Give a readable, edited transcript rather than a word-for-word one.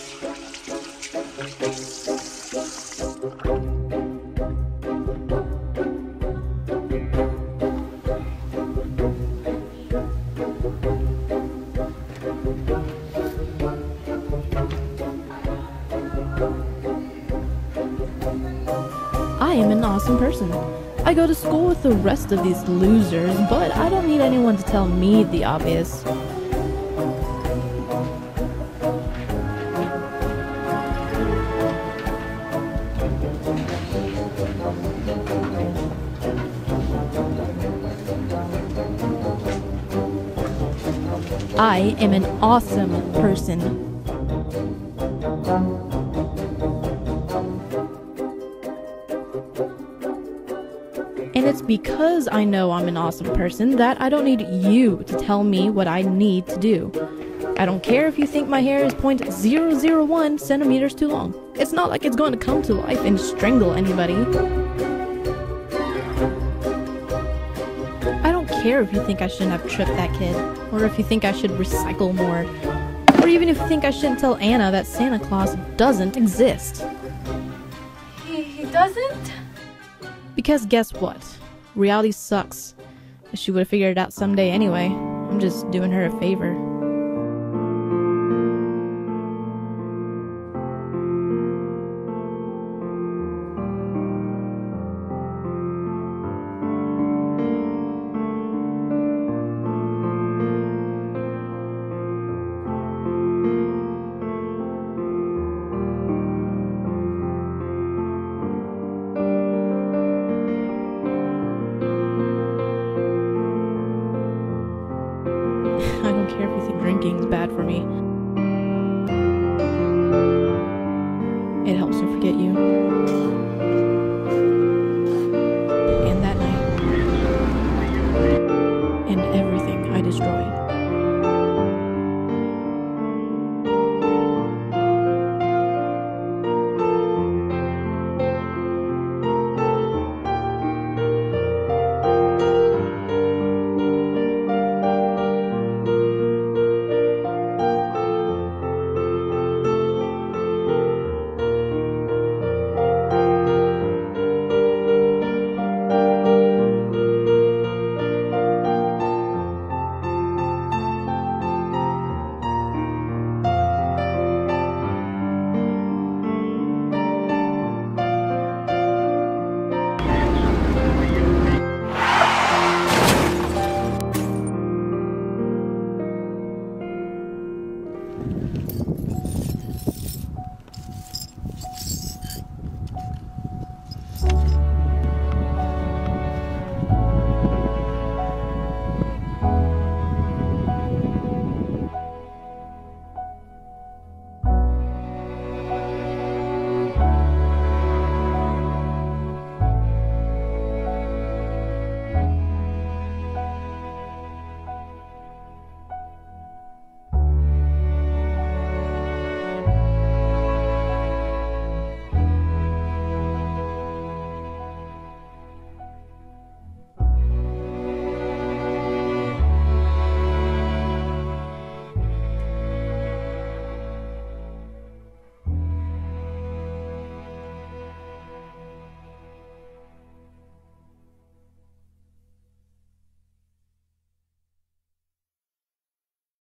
I am an awesome person. I go to school with the rest of these losers, but I don't need anyone to tell me the obvious. I am an awesome person. And it's because I know I'm an awesome person that I don't need you to tell me what I need to do. I don't care if you think my hair is 0.001 centimeters too long. It's not like it's going to come to life and strangle anybody. I don't care if you think I shouldn't have tripped that kid, or if you think I should recycle more, or even if you think I shouldn't tell Anna that Santa Claus doesn't exist. He doesn't? Because guess what? Reality sucks. She would have figured it out someday anyway. I'm just doing her a favor.